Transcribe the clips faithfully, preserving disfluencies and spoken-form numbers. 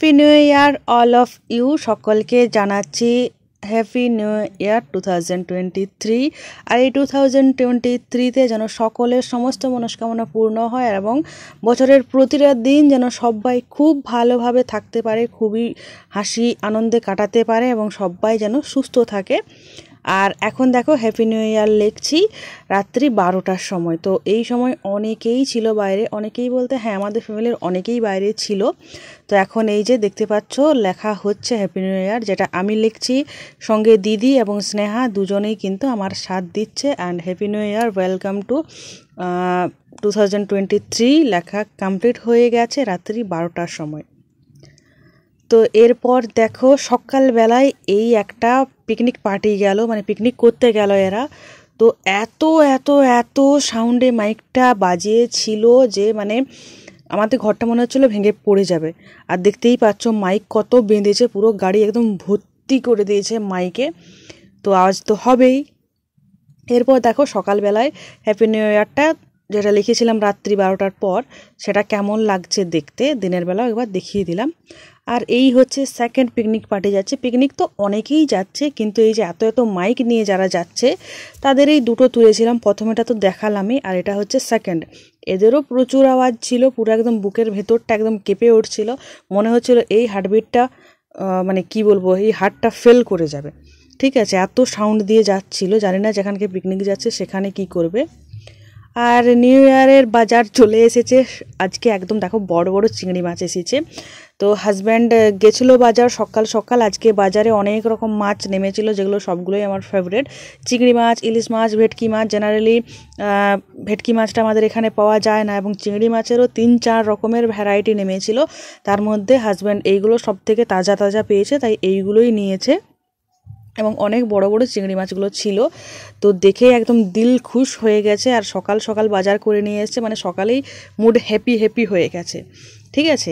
Happy new year all of you, সকলকে জানাচ্ছি happy new year two thousand twenty three. আর এই two thousand twenty থ্রিতে যেন সকলের সমস্ত মনস্কামনা পূর্ণ হয় এবং বছরের প্রতিটা দিন যেন সবাই খুব ভালোভাবে থাকতে পারে, খুবই হাসি আনন্দে কাটাতে পারে এবং সবাই যেন সুস্থ থাকে। আর এখন দেখো হ্যাপি নিউ ইয়ার লিখছি রাত্রি বারোটার সময়। তো এই সময় অনেকেই ছিল বাইরে, অনেকেই বলতে হ্যাঁ আমাদের ফ্যামিলির অনেকেই বাইরে ছিল। তো এখন এই যে দেখতে পাচ্ছ লেখা হচ্ছে হ্যাপি নিউ ইয়ার, যেটা আমি লিখছি, সঙ্গে দিদি এবং স্নেহা দুজনেই কিন্তু আমার সাথ দিচ্ছে। And happy new year, welcome to two thousand twenty three লেখা কমপ্লিট হয়ে গেছে রাত্রি বারোটার সময়। তো এরপর দেখো সকালবেলায় এই একটা পিকনিক পার্টি গেল, মানে পিকনিক করতে গেল এরা। তো এত এত এত সাউন্ডে মাইকটা বাজিয়েছিল যে মানে আমাদের ঘরটা মনে হচ্ছিলো ভেঙে পড়ে যাবে। আর দেখতেই পাচ্ছ মাইক কত বেঁধেছে, পুরো গাড়ি একদম ভর্তি করে দিয়েছে মাইকে। তো আওয়াজ তো হবেই। এরপর দেখো সকালবেলায় হ্যাপি নিউ ইয়ারটা যেটা লিখেছিলাম রাত্রি বারোটার পর, সেটা কেমন লাগছে দেখতে দিনের বেলা একবার দেখিয়ে দিলাম। আর এই হচ্ছে সেকেন্ড পিকনিক পার্টি যাচ্ছে। পিকনিক তো অনেকেই যাচ্ছে, কিন্তু এই যে এত এত মাইক নিয়ে যারা যাচ্ছে তাদের এই দুটো তুলেছিলাম, প্রথমেটা তো দেখালামই, আর এটা হচ্ছে সেকেন্ড। এদেরও প্রচুর আওয়াজ ছিল, পুরো একদম বুকের ভেতরটা একদম কেঁপে উঠছিল, মনে হচ্ছিল এই হার্টবিটটা মানে কি বলবো, এই হার্টটা ফেল করে যাবে। ঠিক আছে, এত সাউন্ড দিয়ে যাচ্ছিল, জানি না যেখানকে পিকনিক যাচ্ছে সেখানে কি করবে। আর নিউ ইয়ারের বাজার চলে এসেছে আজকে, একদম দেখো বড় বড় চিংড়ি মাছ এসেছে। তো হাজব্যান্ড গেছিলো বাজার সকাল সকাল, আজকে বাজারে অনেক রকম মাছ নেমেছিল, যেগুলো সবগুলোই আমার ফেভারিট। চিংড়ি মাছ, ইলিশ মাছ, ভেটকি মাছ। জেনারেলি ভেটকি মাছটা আমাদের এখানে পাওয়া যায় না, এবং চিংড়ি মাছেরও তিন চার রকমের ভ্যারাইটি নেমেছিল। তার মধ্যে হাজব্যান্ড এইগুলো সব থেকে তাজা তাজা পেয়েছে, তাই এইগুলোই নিয়েছে। এবং অনেক বড় বড় চিংড়ি মাছগুলো ছিল, তো দেখে একদম দিল খুশ হয়ে গেছে। আর সকাল সকাল বাজার করে নিয়ে এসছে, মানে সকালেই মুড হ্যাপি হ্যাপি হয়ে গেছে। ঠিক আছে,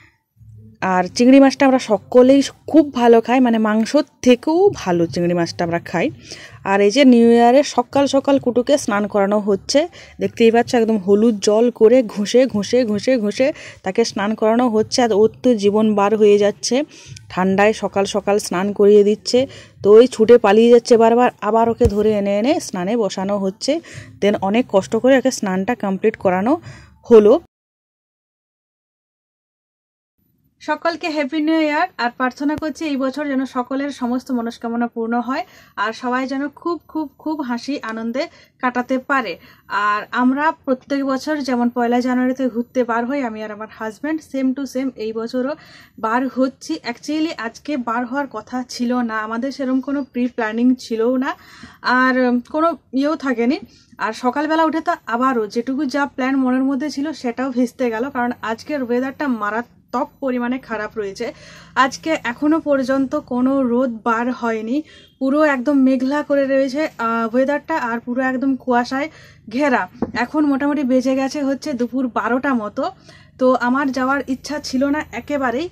আর চিংড়ি মাছটা আমরা সকলেই খুব ভালো খাই, মানে মাংসর থেকেও ভালো চিংড়ি মাছটা আমরা খাই। আর এই যে নিউ ইয়ারে সকাল সকাল কুটুকে স্নান করানো হচ্ছে, দেখতেই পাচ্ছ একদম হলুদ জল করে ঘষে ঘষে ঘষে ঘষে তাকে স্নান করানো হচ্ছে। আর ওর তো জীবন বার হয়ে যাচ্ছে, ঠান্ডায় সকাল সকাল স্নান করিয়ে দিচ্ছে। তো ওই ছুটে পালিয়ে যাচ্ছে বারবার, আবার ওকে ধরে এনে এনে স্নানে বসানো হচ্ছে। দেন অনেক কষ্ট করে ওকে স্নানটা কমপ্লিট করানো হলো। সকলকে হ্যাপি নিউ ইয়ার, আর প্রার্থনা করছি এই বছর যেন সকলের সমস্ত মনস্কামনা পূর্ণ হয়, আর সবাই যেন খুব খুব খুব হাসি আনন্দে কাটাতে পারে। আর আমরা প্রত্যেক বছর যেমন পয়লা জানুয়ারিতে ঘুরতে বার হই, আমি আর আমার হাজব্যান্ড সেম টু সেম এই বছরও বার হচ্ছি। অ্যাকচুয়ালি আজকে বার হওয়ার কথা ছিল না, আমাদের সেরকম কোনো প্রি প্ল্যানিং ছিলও না, আর কোনো ইয়েও থাকেনি। আর সকালবেলা উঠে তো আবারও যেটুকু যা প্ল্যান মনের মধ্যে ছিল সেটাও ভেস্তে গেল, কারণ আজকের ওয়েদারটা মারাত্মক টপ পরিমাণে খারাপ রয়েছে। আজকে এখনো পর্যন্ত কোনো রোদ বার হয়নি, পুরো একদম মেঘলা করে রয়েছে ওয়েদারটা, আর পুরো একদম কুয়াশায় ঘেরা। এখন মোটামুটি বেজে গেছে হচ্ছে দুপুর বারোটা মতো। তো আমার যাওয়ার ইচ্ছা ছিল না একেবারেই,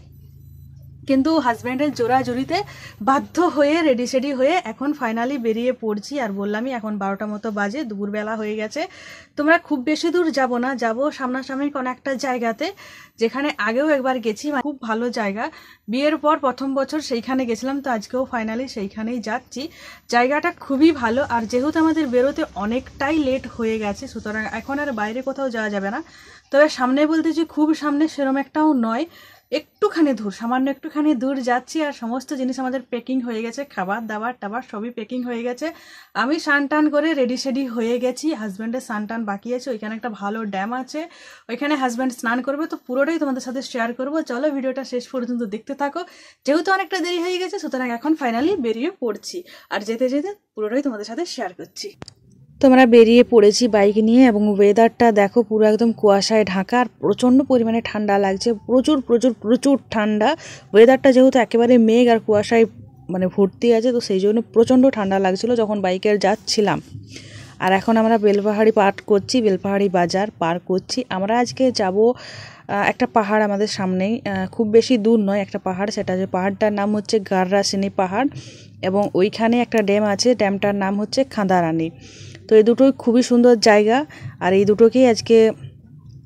কিন্তু হাজব্যান্ডের জোরাজুরিতে বাধ্য হয়ে রেডি সেডি হয়ে এখন ফাইনালি বেরিয়ে পড়ছি। আর বললামই এখন বারোটা মতো বাজে, দুপুরবেলা হয়ে গেছে। তোমরা খুব বেশি দূর যাব না, যাব সামনাসামনি কোনো একটা জায়গাতে, যেখানে আগেও একবার গেছি, খুব ভালো জায়গা। বিয়ের পর প্রথম বছর সেইখানে গেছিলাম, তো আজকেও ফাইনালি সেইখানেই যাচ্ছি। জায়গাটা খুবই ভালো, আর যেহেতু আমাদের বেরোতে অনেকটাই লেট হয়ে গেছে, সুতরাং এখন আর বাইরে কোথাও যাওয়া যাবে না। তবে সামনে বলতে যে খুব সামনে সেরম একটাও নয়, একটুখানি দূর, সামান্য একটুখানি দূর যাচ্ছি। আর সমস্ত জিনিস আমাদের প্যাকিং হয়ে গেছে, খাবার দাবার টাবার সবই প্যাকিং হয়ে গেছে। আমি স্নান টান করে রেডি সেডি হয়ে গেছি, হাজব্যান্ডের স্নান টান বাকি আছে। ওইখানে একটা ভালো ড্যাম আছে, ওইখানে হাজব্যান্ড স্নান করবে, তো পুরোটাই তোমাদের সাথে শেয়ার করবো। চলো ভিডিওটা শেষ পর্যন্ত দেখতে থাকো। যেহেতু অনেকটা দেরি হয়ে গেছে, সুতরাং এখন ফাইনালি বেরিয়ে পড়ছি, আর যেতে যেতে পুরোটাই তোমাদের সাথে শেয়ার করছি। তোমরা বেরিয়ে পড়েছি বাইক নিয়ে, এবং ওয়েদারটা দেখো পুরো একদম কুয়াশায় ঢাকা, আর প্রচণ্ড পরিমাণে ঠান্ডা লাগছে, প্রচুর প্রচুর প্রচুর ঠান্ডা। ওয়েদারটা যেহেতু একেবারে মেঘ আর কুয়াশায় মানে ভর্তি আছে, তো সেই জন্য প্রচণ্ড ঠান্ডা লাগছিল যখন বাইকের যাচ্ছিলাম। আর এখন আমরা বেলপাহাড়ি পার করছি, বেলপাহাড়ি বাজার পার করছি। আমরা আজকে যাব একটা পাহাড় আমাদের সামনেই, খুব বেশি দূর নয় একটা পাহাড়, সেটা যে পাহাড়টার নাম হচ্ছে গাররাসিনী পাহাড়, এবং ওইখানে একটা ড্যাম আছে, ড্যামটার নাম হচ্ছে খাঁদারানি। তো এই দুটোই খুবই সুন্দর জায়গা, আর এই দুটোকেই আজকে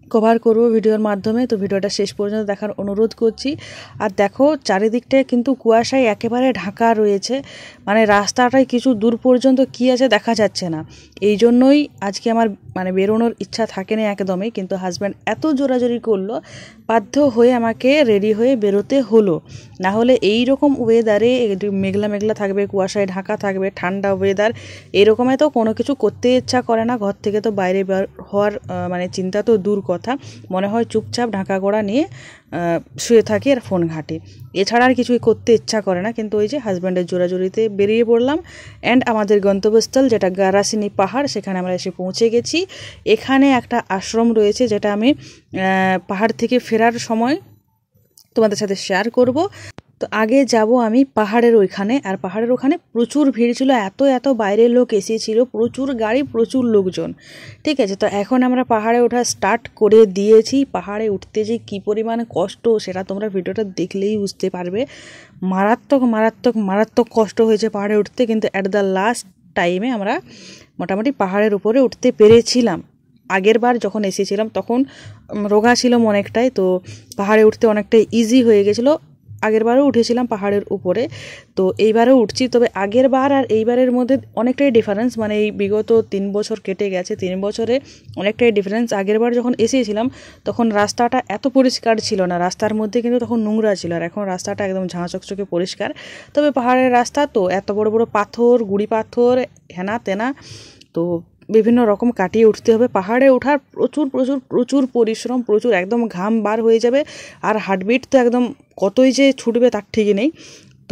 কভার করব ভিডিওর মাধ্যমে। তো ভিডিওটা শেষ পর্যন্ত দেখার অনুরোধ করছি। আর দেখো চারিদিকটায় কিন্তু কুয়াশায় একেবারে ঢাকা রয়েছে, মানে রাস্তাটায় কিছু দূর পর্যন্ত কি আছে দেখা যাচ্ছে না। এই জন্যই আজকে আমার মানে বেরোনোর ইচ্ছা থাকেনি একদমই, কিন্তু হাজব্যান্ড এত জোরাজোরি করলো, বাধ্য হয়ে আমাকে রেডি হয়ে বেরোতে হলো। না হলে এই রকম ওয়েদারে মেঘলা মেঘলা থাকবে, কুয়াশায় ঢাকা থাকবে, ঠান্ডা ওয়েদার, এরকমে তো কোনো কিছু করতে ইচ্ছা করে না। ঘর থেকে তো বাইরে বের হওয়ার মানে চিন্তা তো দূর কথা, মনে হয় চুপচাপ ঢাকা গোড়া নিয়ে শুয়ে থাকি আর ফোন ঘাঁটি, এছাড়া আর কিছুই করতে ইচ্ছা করে না। কিন্তু ওই যে হাজব্যান্ডের জোরাজোরিতে বেরিয়ে পড়লাম। অ্যান্ড আমাদের গন্তব্যস্থল যেটা গারাসিনী পাহাড়, সেখানে আমরা এসে পৌঁছে গেছি। এখানে একটা আশ্রম রয়েছে যেটা আমি পাহাড় থেকে ফেরার সময় তোমাদের সাথে শেয়ার করব। তো আগে যাব আমি পাহাড়ের ওইখানে, আর পাহাড়ের ওখানে প্রচুর ভিড় ছিল, এত এত বাইরের লোক এসেছিল, প্রচুর গাড়ি, প্রচুর লোকজন। ঠিক আছে, তো এখন আমরা পাহাড়ে ওঠা স্টার্ট করে দিয়েছি। পাহাড়ে উঠতে যে কী পরিমাণ কষ্ট সেটা তোমরা ভিডিওটা দেখলেই বুঝতে পারবে। মারাত্মক মারাত্মক মারাত্মক কষ্ট হয়েছে পাহাড়ে উঠতে, কিন্তু অ্যাট দ্য লাস্ট টাইমে আমরা মোটামুটি পাহাড়ের উপরে উঠতে পেরেছিলাম। আগের বার যখন এসেছিলাম তখন রোগা ছিলাম অনেকটাই, তো পাহাড়ে উঠতে অনেকটাই ইজি হয়ে গেছিলো। আগের বারও উঠেছিলাম পাহাড়ের উপরে, তো এইবারও উঠছি। তবে আগের বার আর এইবারের মধ্যে অনেকটাই ডিফারেন্স, মানে এই বিগত তিন বছর কেটে গেছে, তিন বছরে অনেকটাই ডিফারেন্স। আগের বার যখন এসেছিলাম তখন রাস্তাটা এত পরিষ্কার ছিল না, রাস্তার মধ্যে কিন্তু তখন নোংরা ছিল, আর এখন রাস্তাটা একদম ঝাঁ চকচকে পরিষ্কার। তবে পাহাড়ের রাস্তা তো এত বড় বড় পাথর, গুড়ি পাথর, হেনা তেনা, তো বিভিন্ন রকম কাটিয়ে উঠতে হবে। পাহাড়ে ওঠার প্রচুর প্রচুর প্রচুর পরিশ্রম, প্রচুর একদম ঘাম বার হয়ে যাবে, আর হার্টবিট তো একদম কতই যে ছুটবে তার ঠিকই নেই। তো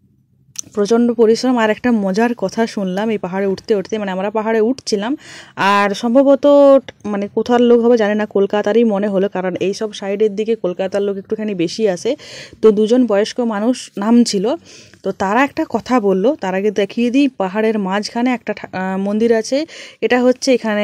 প্রচণ্ড পরিশ্রম। আর একটা মজার কথা শুনলাম এই পাহাড়ে উঠতে উঠতে, মানে আমরা পাহাড়ে উঠছিলাম, আর সম্ভবত মানে কোথার লোক হবে জানি না, কলকাতারই মনে হলো, কারণ এই সব সাইডের দিকে কলকাতার লোক একটুখানি বেশি আসে। তো দুজন বয়স্ক মানুষ নামছিল, তো তারা একটা কথা বললো। তার আগে দেখিয়ে দিই, পাহাড়ের মাঝখানে একটা মন্দির আছে। এটা হচ্ছে এখানে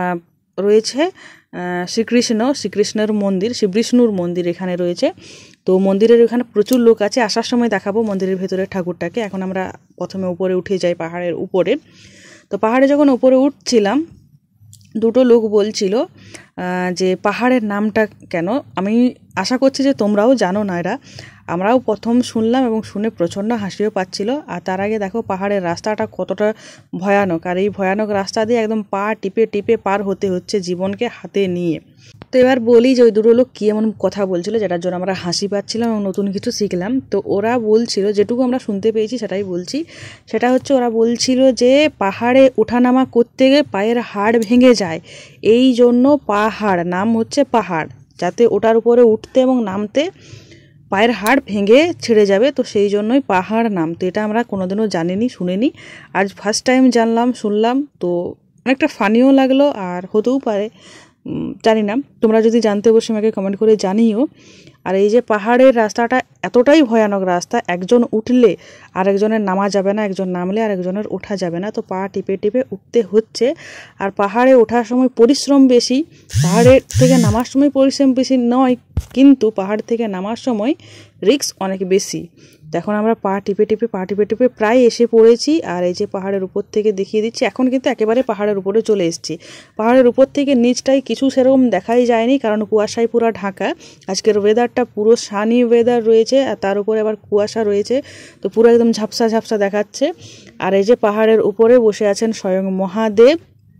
রয়েছে শ্রীকৃষ্ণ শ্রীকৃষ্ণের মন্দির, শ্রী বিষ্ণুর মন্দির এখানে রয়েছে। তো মন্দিরের ওখানে প্রচুর লোক আছে, আসার সময় দেখাবো মন্দিরের ভেতরের ঠাকুরটাকে। এখন আমরা প্রথমে উপরে উঠে যাই পাহাড়ের উপরে। তো পাহাড়ে যখন উপরে উঠছিলাম, দুটো লোক বলছিল যে পাহাড়ের নামটা কেন, আমি আশা করছি যে তোমরাও জানো না এরা, আমরাও প্রথম শুনলাম এবং শুনে প্রচণ্ড হাসিও পাচ্ছিল। আর তার আগে দেখো পাহাড়ের রাস্তাটা কতটা ভয়ানক, আর এই ভয়ানক রাস্তা দিয়ে একদম পা টিপে টিপে পার হতে হচ্ছে জীবনকে হাতে নিয়ে। তো এবার বলি যে ওই দুটো লোক কী এমন কথা বলছিল যেটার জন্য আমরা হাসি পাচ্ছিলাম এবং নতুন কিছু শিখলাম। তো ওরা বলছিল, যেটুকু আমরা শুনতে পেয়েছি সেটাই বলছি, সেটা হচ্ছে ওরা বলছিল যে পাহাড়ে ওঠানামা করতে গিয়ে পায়ের হাড় ভেঙে যায়, এই জন্য পাহাড় নাম হচ্ছে পাহাড়, যাতে ওটার উপরে উঠতে এবং নামতে পায়ের হাড় ভেঙে ছেড়ে যাবে, তো সেই জন্যই পাহাড় নাম। তো এটা আমরা কোনোদিনও জানিনি, শুনিনি, আজ ফার্স্ট টাইম জানলাম, শুনলাম। তো অনেকটা ফানিও লাগলো, আর হতেও পারে, জানি না, তোমরা যদি জানতে অবশ্যই আমাকে কমেন্ট করে জানিও। আর এই যে পাহাড়ের রাস্তাটা এতটাই ভয়ানক রাস্তা, একজন উঠলে আরেকজনের নামা যাবে না, একজন নামলে আরেকজনের ওঠা যাবে না, তো পা টিপে টিপে উঠতে হচ্ছে। আর পাহাড়ে ওঠার সময় পরিশ্রম বেশি, পাহাড়ের থেকে নামার সময় পরিশ্রম বেশি নয়, কিন্তু পাহাড় থেকে নামার সময় রিস্ক অনেক বেশি। তো এখন আমরা পা টিপে টিপে পা টিপে টিপে প্রায় এসে পড়েছি। আর এই যে পাহাড়ের উপর থেকে দেখিয়ে দিচ্ছি, এখন কিন্তু একেবারে পাহাড়ের উপরে চলে এসেছি। পাহাড়ের উপর থেকে নিচটাই কিছু সেরকম দেখাই যায়নি, কারণ কুয়াশায় পুরো ঢাকা। আজকের ওয়েদারটা পুরো সানি ওয়েদার রয়েছে, আর তার উপরে আবার কুয়াশা রয়েছে, তো পুরো একদম ঝাপসা ঝাপসা দেখাচ্ছে। আর এই যে পাহাড়ের উপরে বসে আছেন স্বয়ং মহাদেব,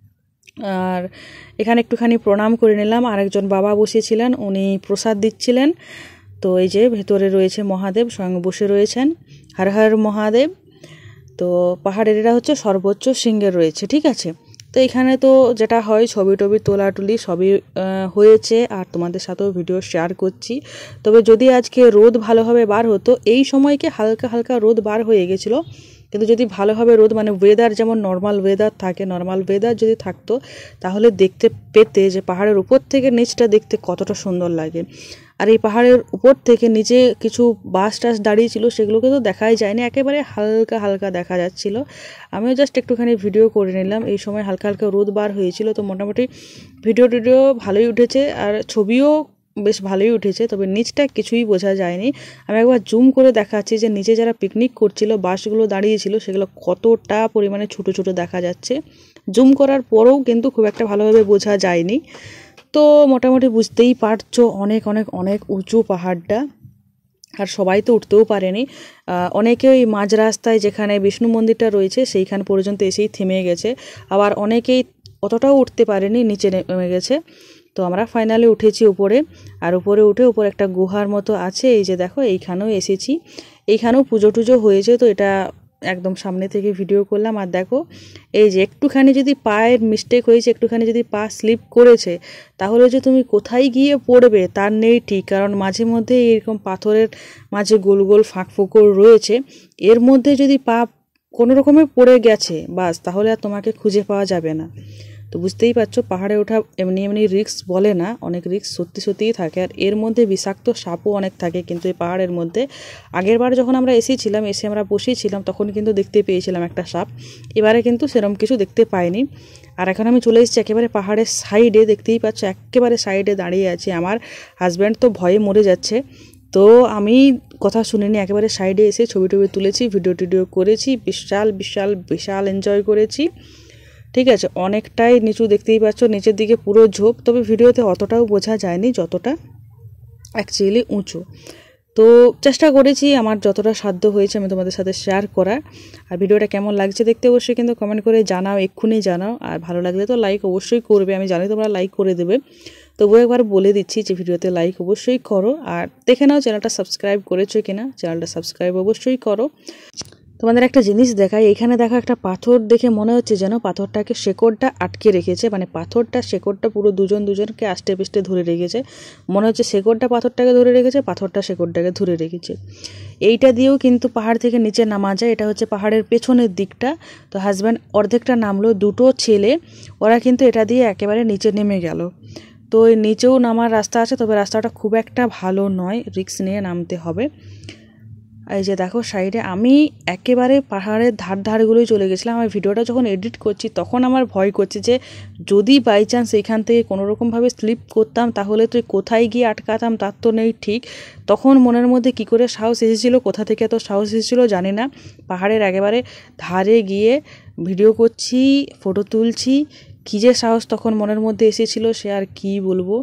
আর এখানে একটুখানি প্রণাম করে নিলাম। আরেকজন বাবা বসেছিলেন, উনি প্রসাদ দিচ্ছিলেন। তো এই যে ভেতরে রয়েছে মহাদেব স্বয়ং বসে রয়েছেন, হর হর মহাদেব। তো পাহাড়ের এটা হচ্ছে সর্বোচ্চ শৃঙ্গের রয়েছে, ঠিক আছে। তো এখানে তো যেটা হয় ছবি টবি তোলাটুলি সবই হয়েছে, আর তোমাদের সাথেও ভিডিও শেয়ার করছি। তবে যদি আজকে রোদ ভালোভাবে বার হতো, এই সময়কে হালকা হালকা রোদ বার হয়ে গেছিলো, কিন্তু যদি ভালোভাবে রোদ মানে ওয়েদার যেমন নর্মাল ওয়েদার থাকে, নর্মাল ওয়েদার যদি থাকতো, তাহলে দেখতে পেতে যে পাহাড়ের উপর থেকে নিচটা দেখতে কতটা সুন্দর লাগে। আর এই পাহাড়ের উপর থেকে নিচে কিছু বাস টাস দাঁড়িয়েছিল, সেগুলোকে তো দেখাই যায়নি, একেবারে হালকা হালকা দেখা যাচ্ছিল। আমিও জাস্ট একটুখানি ভিডিও করে নিলাম, এই সময় হালকা হালকা রোদ বার হয়েছিল। তো মোটামুটি ভিডিও টিডিও ভালোই উঠেছে, আর ছবিও বেশ ভালোই উঠেছে, তবে নিচটা কিছুই বোঝা যায়নি। আমি একবার জুম করে দেখাচ্ছি যে নিচে যারা পিকনিক করছিল, বাসগুলো দাঁড়িয়েছিল, সেগুলো কতটা পরিমাণে ছোটো ছোটো দেখা যাচ্ছে। জুম করার পরেও কিন্তু খুব একটা ভালোভাবে বোঝা যায়নি। তো মোটামুটি বুঝতেই পারছো অনেক অনেক অনেক উঁচু পাহাড়টা, আর সবাই তো উঠতেও পারেনি। অনেকে ওই মাঝ রাস্তায় যেখানে বিষ্ণু মন্দিরটা রয়েছে সেইখান পর্যন্ত এসেই থেমে গেছে, আবার অনেকেই অতটাও উঠতে পারেনি, নিচে নেমে গেছে। তো আমরা ফাইনালি উঠেছি উপরে, আর উপরে উঠে উপরে একটা গুহার মতো আছে, এই যে দেখো এইখানেও এসেছি। এইখানেও পুজো টুজো হয়েছে, তো এটা একদম সামনে থেকে ভিডিও করলাম। আর দেখো এই যে একটুখানি যদি পায়ের মিস্টেক হয়েছে, একটুখানি যদি পা স্লিপ করেছে, তাহলে যে তুমি কোথায় গিয়ে পড়বে তার নেই ঠিক, কারণ মাঝে মধ্যে এরকম পাথরের মাঝে গোল গোল ফাঁক ফোকর রয়েছে, এর মধ্যে যদি পা কোনো রকমে পড়ে গেছে বাস, তাহলে আর তোমাকে খুঁজে পাওয়া যাবে না। তো বুঝতেই পারছো পাহাড়ে ওঠা এমনি এমনি রিস্ক বলে না, অনেক রিস্ক সত্যি সত্যিই থাকে, আর এর মধ্যে বিষাক্ত সাপও অনেক থাকে কিন্তু এই পাহাড়ের মধ্যে। আগের বার যখন আমরা এসেছিলাম, এসে আমরা বসেছিলাম, তখন কিন্তু দেখতে পেয়েছিলাম একটা সাপ, এবারে কিন্তু সেরকম কিছু দেখতে পাইনি। আর এখন আমি চলে এসেছি একেবারে পাহাড়ের সাইডে, দেখতেই পাচ্ছ একেবারে সাইডে দাঁড়িয়ে আছি। আমার হাজব্যান্ড তো ভয়ে মরে যাচ্ছে, তো আমি কথা শুনিনি, একেবারে সাইডে এসে ছবি টবি তুলেছি, ভিডিও টিডিও করেছি, বিশাল বিশাল বিশাল এনজয় করেছি। ঠিক আছে, অনেকটাই নিচু, দেখতেই পাচ্ছ নিচের দিকে পুরো ঝোপ, তবে ভিডিওতে অতটাও বোঝা যায়নি যতটা অ্যাকচুয়ালি উঁচু। তো চেষ্টা করেছি আমার যতটা সাধ্য হয়েছে আমি তোমাদের সাথে শেয়ার করার। আর ভিডিওটা কেমন লাগছে দেখতে অবশ্যই কিন্তু কমেন্ট করে জানাও, এক্ষুনি জানাও। আর ভালো লাগলে তো লাইক অবশ্যই করবে, আমি জানি তোমরা লাইক করে দেবে, তবুও একবার বলে দিচ্ছি যে ভিডিওতে লাইক অবশ্যই করো। আর দেখে নাও চ্যানেলটা সাবস্ক্রাইব করেছো কিনা, চ্যানেলটা সাবস্ক্রাইব অবশ্যই করো। তোমাদের একটা জিনিস দেখাই, এখানে দেখো একটা পাথর দেখে মনে হচ্ছে যেন পাথরটাকে শেকড়টা আটকে রেখেছে, মানে পাথরটা শেকড়টা পুরো দুজন দুজনকে আষ্টে পিষ্টে ধরে রেখেছে। মনে হচ্ছে শেকড়টা পাথরটাকে ধরে রেখেছে, পাথরটা শেকড়টাকে ধরে রেখেছে। এইটা দিয়েও কিন্তু পাহাড় থেকে নিচে নামা যায়, এটা হচ্ছে পাহাড়ের পেছনের দিকটা। তো হাজব্যান্ড অর্ধেকটা নামলো, দুটো ছেলে ওরা কিন্তু এটা দিয়ে একেবারে নিচে নেমে গেল। তো এই নিচেও নামার রাস্তা আছে, তবে রাস্তাটা খুব একটা ভালো নয়, রিস্ক নিয়ে নামতে হবে। এই যে দেখো সাইডে আমি একেবারে পাহাড়ের ধার ধারগুলোই চলে গেছিলাম। আমার ভিডিওটা যখন এডিট করছি তখন আমার ভয় করছে যে যদি বাই চান্স এখান থেকে কোনোরকমভাবে স্লিপ করতাম তাহলে তো কোথায় গিয়ে আটকাতাম তার তো নেই ঠিক। তখন মনের মধ্যে কি করে সাহস এসেছিলো, কোথা থেকে এত সাহস এসেছিলো জানি না। পাহাড়ের একেবারে ধারে গিয়ে ভিডিও করছি, ফটো তুলছি, কী যে সাহস তখন মনের মধ্যে এসেছিলো সে আর কি বলবো।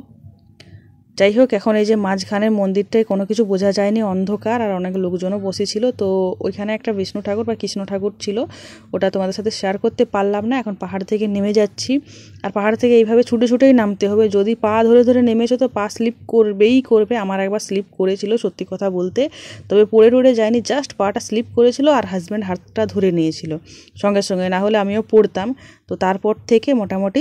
যাই হোক, এখন এই যে মাঝখানের মন্দিরটায় কোনো কিছু বোঝা যায়নি, অন্ধকার, আর অনেক লোকজনও বসেছিল। তো ওইখানে একটা বিষ্ণু ঠাকুর বা কৃষ্ণ ঠাকুর ছিল, ওটা তোমাদের সাথে শেয়ার করতে পারলাম না। এখন পাহাড় থেকে নেমে যাচ্ছি, আর পাহাড় থেকে এইভাবে ছুটে ছুটেই নামতে হবে। যদি পা ধরে ধরে নেমেছো তো পা স্লিপ করবেই করবে। আমার একবার স্লিপ করেছিল সত্যি কথা বলতে, তবে পড়ে টড়ে যায়নি, জাস্ট পাটা স্লিপ করেছিল আর হাজব্যান্ড হাতটা ধরে নিয়েছিল সঙ্গে সঙ্গে, না হলে আমিও পড়তাম। তো তারপর থেকে মোটামুটি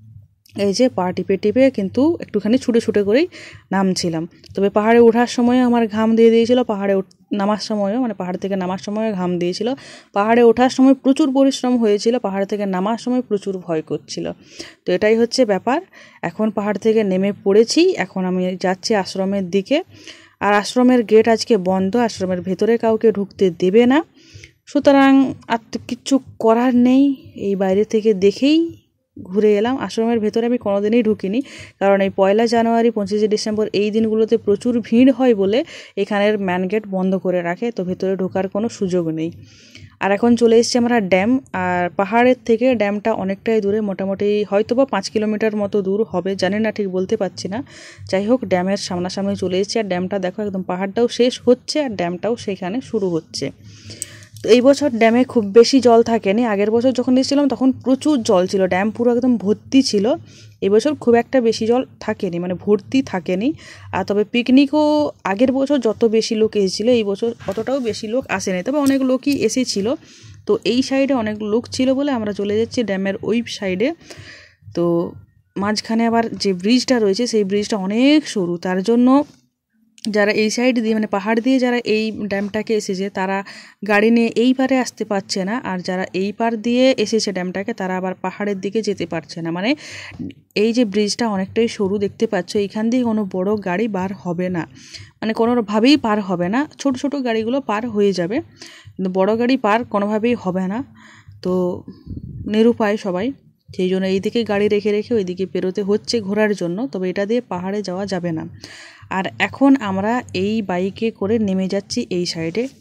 এই যে পা টিপে টিপে কিন্তু একটুখানি ছুটে ছুটে করেই নামছিলাম। তবে পাহাড়ে ওঠার সময় আমার ঘাম দিয়ে দিয়েছিল, পাহাড়ে নামার সময়ও, মানে পাহাড় থেকে নামার সময়ও ঘাম দিয়েছিল। পাহাড়ে ওঠার সময় প্রচুর পরিশ্রম হয়েছিল, পাহাড় থেকে নামার সময় প্রচুর ভয় করছিল। তো এটাই হচ্ছে ব্যাপার। এখন পাহাড় থেকে নেমে পড়েছি, এখন আমি যাচ্ছি আশ্রমের দিকে। আর আশ্রমের গেট আজকে বন্ধ, আশ্রমের ভেতরে কাউকে ঢুকতে দেবে না, সুতরাং আর তো কিচ্ছু করার নেই, এই বাইরে থেকে দেখেই ঘুরে এলাম। আশ্রমের ভেতরে আমি কোনোদিনই ঢুকিনি, কারণ এই পয়লা জানুয়ারি পঁচিশে ডিসেম্বর এই দিনগুলোতে প্রচুর ভিড় হয় বলে এখানের ম্যান গেট বন্ধ করে রাখে, তো ভেতরে ঢোকার কোনো সুযোগ নেই। আর এখন চলে এসেছি আমরা ড্যাম, আর পাহাড়ের থেকে ড্যামটা অনেকটাই দূরে, মোটামুটি হয়তো বা পাঁচ কিলোমিটার মতো দূর হবে, জানি না, ঠিক বলতে পারছি না। যাই হোক, ড্যামের সামনাসামনি চলে এসেছি, আর ড্যামটা দেখো একদম পাহাড়টাও শেষ হচ্ছে আর ড্যামটাও সেখানে শুরু হচ্ছে। তো এই বছর ড্যামে খুব বেশি জল থাকেনি, আগের বছর যখন এসেছিলাম তখন প্রচুর জল ছিল, ড্যাম পুরো একদম ভর্তি ছিল। এবছর খুব একটা বেশি জল থাকেনি, মানে ভর্তি থাকেনি। আর তবে পিকনিকও আগের বছর যত বেশি লোক এসেছিলো এই বছর অতটাও বেশি লোক আসেনি, তবে অনেক লোকই এসেছিল। তো এই সাইডে অনেক লোক ছিল বলে আমরা চলে যাচ্ছি ড্যামের ওই সাইডে। তো মাঝখানে আবার যে ব্রিজটা রয়েছে সেই ব্রিজটা অনেক সরু, তার জন্য যারা এই সাইড দিয়ে মানে পাহাড় দিয়ে যারা এই ড্যামটাকে এসেছে তারা গাড়ি নিয়ে এই পারে আসতে পারছে না, আর যারা এই পার দিয়ে এসেছে ড্যামটাকে তারা আবার পাহাড়ের দিকে যেতে পারছে না। মানে এই যে ব্রিজটা অনেকটাই সরু দেখতে পাচ্ছ, এইখান দিয়ে কোনো বড় গাড়ি বার হবে না, মানে কোনোভাবেই পার হবে না। ছোট ছোট গাড়িগুলো পার হয়ে যাবে, কিন্তু বড় গাড়ি পার কোনোভাবেই হবে না। তো নিরুপায় সবাই, সেই জন্য এইদিকে গাড়ি রেখে রেখে ওইদিকে পেরোতে হচ্ছে ঘোরার জন্য, তবে এটা দিয়ে পাহাড়ে যাওয়া যাবে না। আর এখন আমরা এই বাইকে করে নেমে যাচ্ছি এই সাইডে।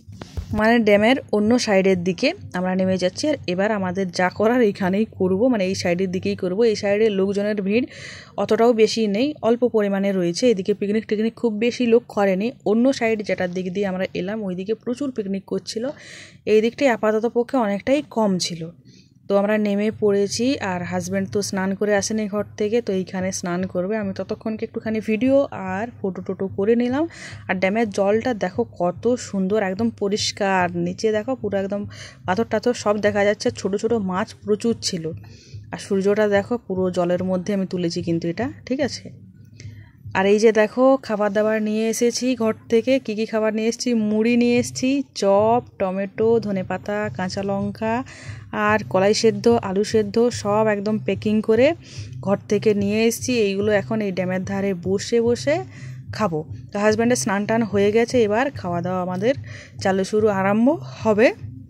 মানে ড্যামের অন্য সাইডের দিকে আমরা নেমে যাচ্ছি। আর এবার আমাদের যা করার এইখানেই করব, মানে এই সাইডের দিকেই করব। এই সাইডে লোকজনের ভিড় অতটাও বেশি নেই, অল্প পরিমাণে রয়েছে। এদিকে পিকনিক টিকনিক খুব বেশি লোক করেনি। অন্য সাইড যেটার দিক দিয়ে আমরা এলাম ওই দিকে প্রচুর পিকনিক করছিল, এই দিকটাই আপাতত পক্ষে অনেকটাই কম ছিল। তো আমরা নেমে পড়েছি, আর হাজব্যান্ড তো স্নান করে আসেনি ঘর থেকে, তো এইখানে স্নান করবে। আমি ততক্ষণকে একটুখানি ভিডিও আর ফটো টোটো করে নিলাম। আর ড্যামের জলটা দেখো কত সুন্দর, একদম পরিষ্কার। নিচে দেখো পুরো একদম পাথর টাথর সব দেখা যাচ্ছে, ছোট ছোট মাছ প্রচুর ছিল। আর সূর্যটা দেখো পুরো জলের মধ্যে আমি তুলেছি কিন্তু এটা, ঠিক আছে। আর এই যে দেখো খাবার দাবার নিয়ে এসেছি ঘর থেকে। কি কি খাবার নিয়ে এসেছি? মুড়ি নিয়ে এসেছি, চপ, টমেটো, ধনেপাতা, কাঁচা লঙ্কা আর কলাই সেদ্ধ, আলু সেদ্ধ সব একদম প্যাকিং করে ঘর থেকে নিয়ে এসেছি। এইগুলো এখন এই ড্যামের ধারে বসে বসে খাবো। তো হাজব্যান্ডের স্নান টান হয়ে গেছে, এবার খাওয়া দাওয়া আমাদের চালু শুরু আরম্ভ হবে।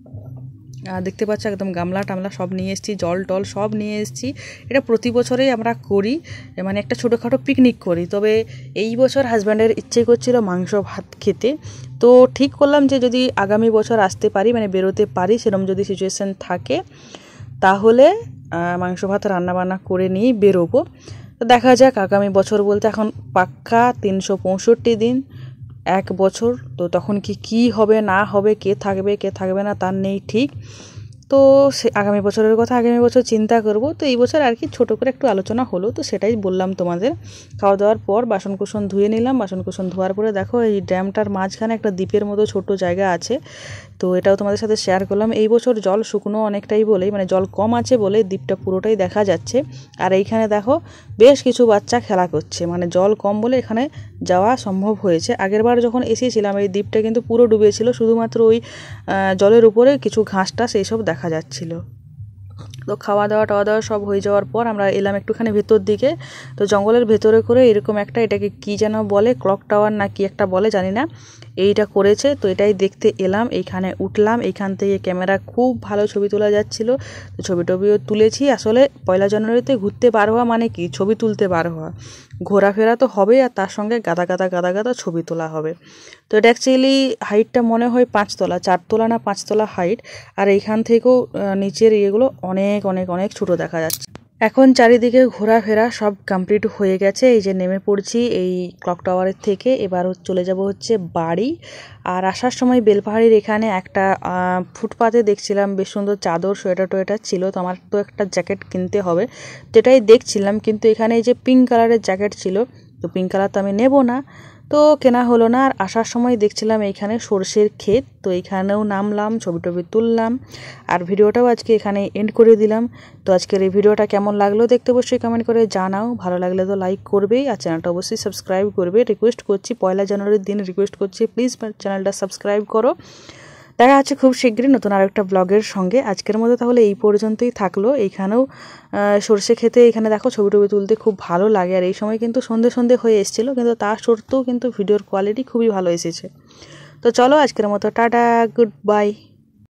দেখতে পাচ্ছ একদম গামলা টামলা সব নিয়ে এসেছি, জল টল সব নিয়ে এসেছি। এটা প্রতি বছরেই আমরা করি, মানে একটা ছোটোখাটো পিকনিক করি। তবে এই বছর হাজব্যান্ডের ইচ্ছে করছিল মাংস ভাত খেতে, তো ঠিক করলাম যে যদি আগামী বছর আসতে পারি, মানে বেরোতে পারি, সেরকম যদি সিচুয়েশান থাকে তাহলে মাংস ভাত রান্নাবান্না করে নিয়েই বেরোবো। তো দেখা যাক, আগামী বছর বলতে এখন পাক্কা তিনশো পঁয়ষট্টি দিন, এক বছর। তো তখন কি কি হবে না হবে, কে থাকবে কে থাকবে না তার নেই ঠিক। তো সে আগামী বছরের কথা আগামী বছর চিন্তা করব। তো এই বছর আর কি ছোটো করে একটু আলোচনা হলো, তো সেটাই বললাম তোমাদের। খাওয়া দাওয়ার পর বাসনকুসন ধুয়ে নিলাম। বাসনকুসন ধোয়ার পরে দেখো এই ড্যামটার মাঝখানে একটা দ্বীপের মতো ছোট জায়গা আছে, তো এটাও তোমাদের সাথে শেয়ার করলাম। এই বছর জল শুকনো অনেকটাই বলেই, মানে জল কম আছে বলে দ্বীপটা পুরোটাই দেখা যাচ্ছে। আর এইখানে দেখো বেশ কিছু বাচ্চা খেলা করছে, মানে জল কম বলে এখানে যাওয়া সম্ভব হয়েছে। আগেরবার যখন এসেছিলাম এই দ্বীপটা কিন্তু পুরো ডুবেছিল, শুধুমাত্র ওই জলের উপরে কিছু ঘাস টাস এইসব দেখা যাচ্ছিল। তো খাওয়া দাওয়া টাওয়া দাওয়া সব হয়ে যাওয়ার পর আমরা এলাম একটুখানি ভেতর দিকে। তো জঙ্গলের ভেতরে করে এরকম একটা, এটাকে কি যেন বলে, ক্লক টাওয়ার না কি একটা বলে জানি না, এইটা করেছে। তো এটাই দেখতে এলাম, এইখানে উঠলাম। এইখান থেকে ক্যামেরা খুব ভালো ছবি তোলা যাচ্ছিলো, তো ছবি টবিও তুলেছি। আসলে পয়লা জানুয়ারিতে ঘুরতে বার হওয়া মানে কি, ছবি তুলতে বার হওয়া, ঘোরাফেরা তো হবে, আর তার সঙ্গে গাদা গাদা গাদা গাদা ছবি তোলা হবে। তো এটা অ্যাকচুয়ালি হাইটটা মনে হয় পাঁচতলা, চারতলা না পাঁচতলা হাইট। আর এইখান থেকেও নিচের ইয়েগুলো অনেক অনেক অনেক ছোটো দেখা যাচ্ছে। এখন চারিদিকে ঘোরাফেরা সব কমপ্লিট হয়ে গেছে। এই যে নেমে পড়ছি এই ক্লক টাওয়ারের থেকে, এবার চলে যাব হচ্ছে বাড়ি। আর আসার সময় বেলপাহাড়ির এখানে একটা ফুটপাতে দেখছিলাম বেশ সুন্দর চাদর সোয়েটার টোয়েটার ছিল, তো আমার তো একটা জ্যাকেট কিনতে হবে, তো এটাই দেখছিলাম। কিন্তু এখানে এই যে পিঙ্ক কালারের জ্যাকেট ছিল, তো পিঙ্ক কালার তো আমি নেব না, তো কেনা হলো না। আর আসার সময় দেখছিলাম এইখানে সর্ষের ক্ষেত, তো এইখানেও নামলাম, ছবি টবি তুললাম। আর ভিডিওটাও আজকে এখানে এন্ড করে দিলাম। তো আজকের এই ভিডিওটা কেমন লাগলো দেখতে অবশ্যই কমেন্ট করে জানাও। ভালো লাগলে তো লাইক করবেই, আর চ্যানেলটা অবশ্যই সাবস্ক্রাইব করবে। রিকোয়েস্ট করছি, পয়লা জানুয়ারির দিন রিকোয়েস্ট করছি, প্লিজ চ্যানেলটা সাবস্ক্রাইব করো। দেখা যাচ্ছে খুব শীঘ্রই নতুন আর একটা ব্লগের সঙ্গে। আজকের মতো তাহলে এই পর্যন্তই থাকলো। এইখানেও সর্ষে খেতে, এখানে দেখো ছবি টবি তুলতে খুব ভালো লাগে। আর এই সময় কিন্তু সন্ধে সন্ধে হয়ে এসেছিলো, কিন্তু তা সত্ত্বেও কিন্তু ভিডিওর কোয়ালিটি খুবই ভালো এসেছে। তো চলো আজকের মতো টাটা, গুড বাই।